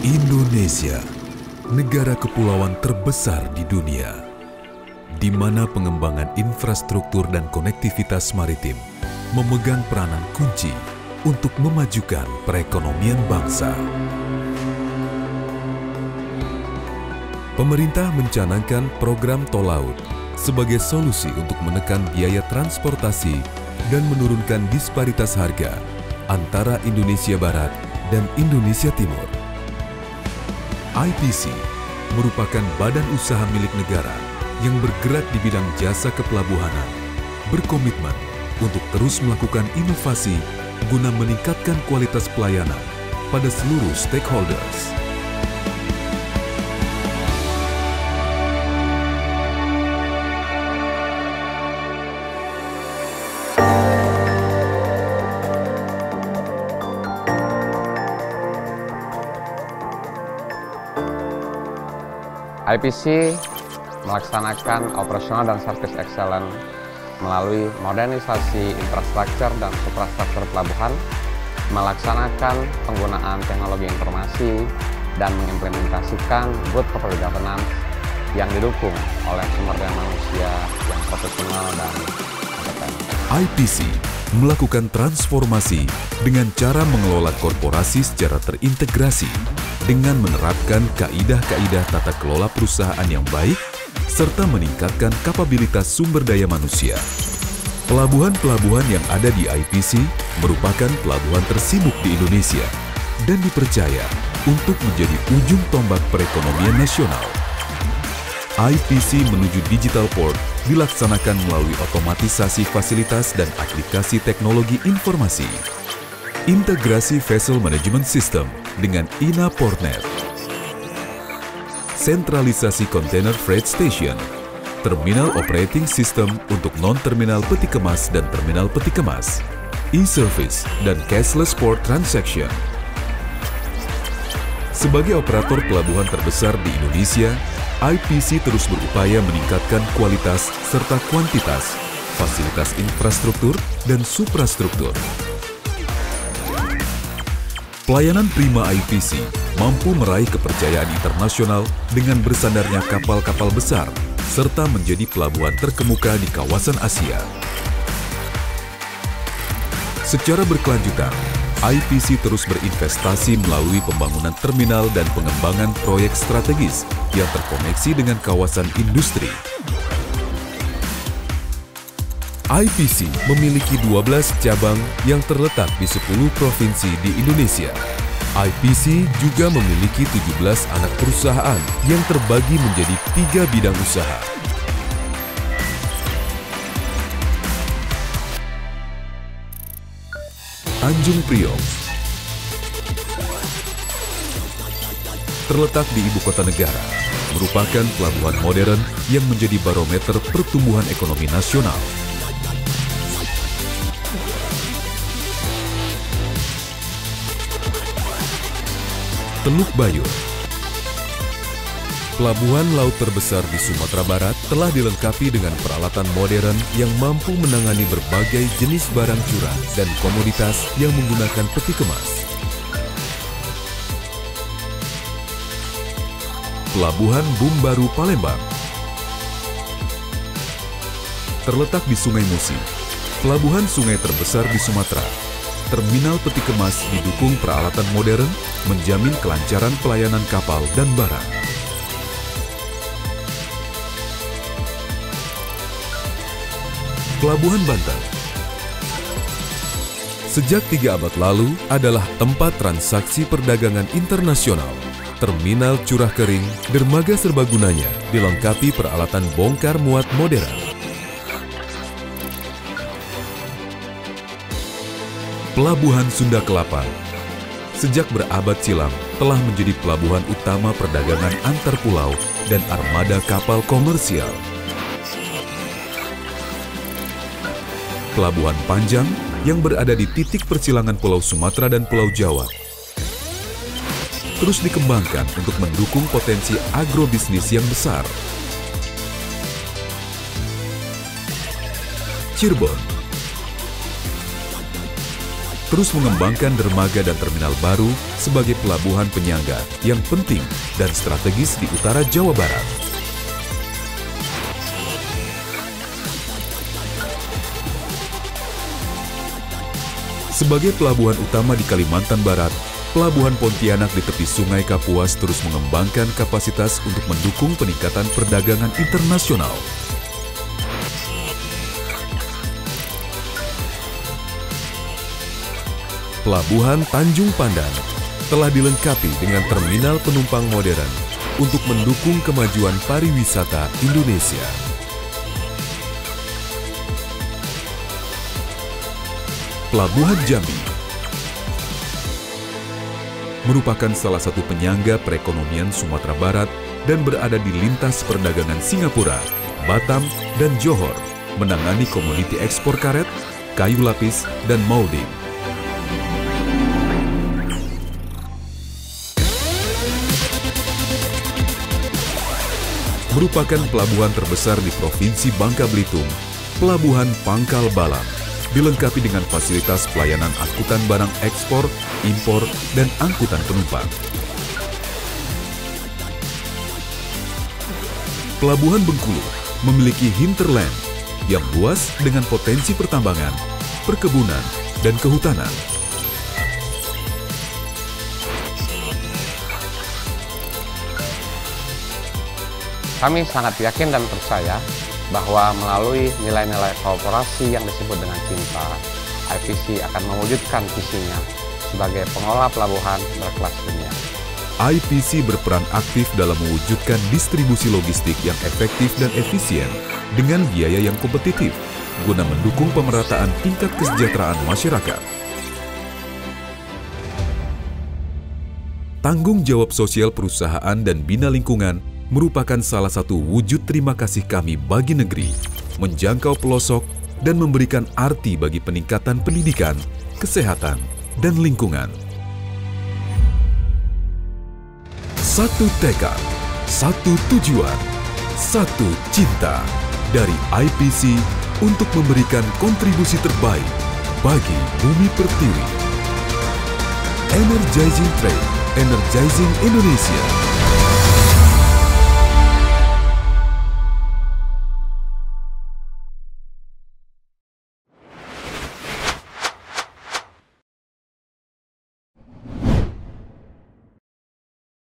Indonesia, negara kepulauan terbesar di dunia, di mana pengembangan infrastruktur dan konektivitas maritim memegang peranan kunci untuk memajukan perekonomian bangsa. Pemerintah mencanangkan program tol laut sebagai solusi untuk menekan biaya transportasi dan menurunkan disparitas harga antara Indonesia Barat dan Indonesia Timur. IPC merupakan badan usaha milik negara yang bergerak di bidang jasa kepelabuhanan, berkomitmen untuk terus melakukan inovasi guna meningkatkan kualitas pelayanan pada seluruh stakeholders. IPC melaksanakan operasional dan service excellence melalui modernisasi infrastruktur dan suprastruktur pelabuhan, melaksanakan penggunaan teknologi informasi, dan mengimplementasikan good corporate governance yang didukung oleh sumber daya manusia yang profesional dan kompeten. IPC melakukan transformasi dengan cara mengelola korporasi secara terintegrasi dengan menerapkan kaidah-kaidah tata kelola perusahaan yang baik serta meningkatkan kapabilitas sumber daya manusia. Pelabuhan-pelabuhan yang ada di IPC merupakan pelabuhan tersibuk di Indonesia dan dipercaya untuk menjadi ujung tombak perekonomian nasional. IPC menuju Digital Port dilaksanakan melalui otomatisasi fasilitas dan aplikasi teknologi informasi, integrasi vessel management system dengan INA Portnet, sentralisasi container freight station, terminal operating system untuk non-terminal peti kemas dan terminal peti kemas, e-service, dan cashless port transaction. Sebagai operator pelabuhan terbesar di Indonesia, IPC terus berupaya meningkatkan kualitas serta kuantitas, fasilitas infrastruktur, dan suprastruktur. Pelayanan prima IPC mampu meraih kepercayaan internasional dengan bersandarnya kapal-kapal besar, serta menjadi pelabuhan terkemuka di kawasan Asia. Secara berkelanjutan, IPC terus berinvestasi melalui pembangunan terminal dan pengembangan proyek strategis yang terkoneksi dengan kawasan industri. IPC memiliki 12 cabang yang terletak di 10 provinsi di Indonesia. IPC juga memiliki 17 anak perusahaan yang terbagi menjadi 3 bidang usaha. Tanjung Priok terletak di ibu kota negara, merupakan pelabuhan modern yang menjadi barometer pertumbuhan ekonomi nasional. Teluk Bayur, pelabuhan laut terbesar di Sumatera Barat, telah dilengkapi dengan peralatan modern yang mampu menangani berbagai jenis barang curah dan komoditas yang menggunakan peti kemas. Pelabuhan Bumbaru Palembang terletak di Sungai Musi, pelabuhan sungai terbesar di Sumatera. Terminal peti kemas didukung peralatan modern, menjamin kelancaran pelayanan kapal dan barang. Pelabuhan Banten sejak 3 abad lalu adalah tempat transaksi perdagangan internasional. Terminal curah kering, dermaga serbagunanya dilengkapi peralatan bongkar muat modern. Pelabuhan Sunda Kelapa sejak berabad silam telah menjadi pelabuhan utama perdagangan antar pulau dan armada kapal komersial. Pelabuhan Panjang yang berada di titik persilangan Pulau Sumatera dan Pulau Jawa terus dikembangkan untuk mendukung potensi agrobisnis yang besar. Cirebon terus mengembangkan dermaga dan terminal baru sebagai pelabuhan penyangga yang penting dan strategis di utara Jawa Barat. Sebagai pelabuhan utama di Kalimantan Barat, Pelabuhan Pontianak di tepi Sungai Kapuas terus mengembangkan kapasitas untuk mendukung peningkatan perdagangan internasional. Pelabuhan Tanjung Pandan telah dilengkapi dengan terminal penumpang modern untuk mendukung kemajuan pariwisata Indonesia. Pelabuhan Jambi merupakan salah satu penyangga perekonomian Sumatera Barat dan berada di lintas perdagangan Singapura, Batam, dan Johor, menangani komoditi ekspor karet, kayu lapis, dan molding. Merupakan pelabuhan terbesar di Provinsi Bangka Belitung, Pelabuhan Pangkal Balam dilengkapi dengan fasilitas pelayanan angkutan barang ekspor, impor, dan angkutan penumpang. Pelabuhan Bengkulu memiliki hinterland yang luas dengan potensi pertambangan, perkebunan, dan kehutanan. Kami sangat yakin dan percaya bahwa melalui nilai-nilai kooperasi yang disebut dengan cinta, IPC akan mewujudkan visinya sebagai pengelola pelabuhan berkelas dunia. IPC berperan aktif dalam mewujudkan distribusi logistik yang efektif dan efisien dengan biaya yang kompetitif, guna mendukung pemerataan tingkat kesejahteraan masyarakat. Tanggung jawab sosial perusahaan dan bina lingkungan merupakan salah satu wujud terima kasih kami bagi negeri, menjangkau pelosok dan memberikan arti bagi peningkatan pendidikan, kesehatan, dan lingkungan. Satu tekad, satu tujuan, satu cinta dari IPC untuk memberikan kontribusi terbaik bagi Bumi Pertiwi. Energizing Trade, Energizing Indonesia.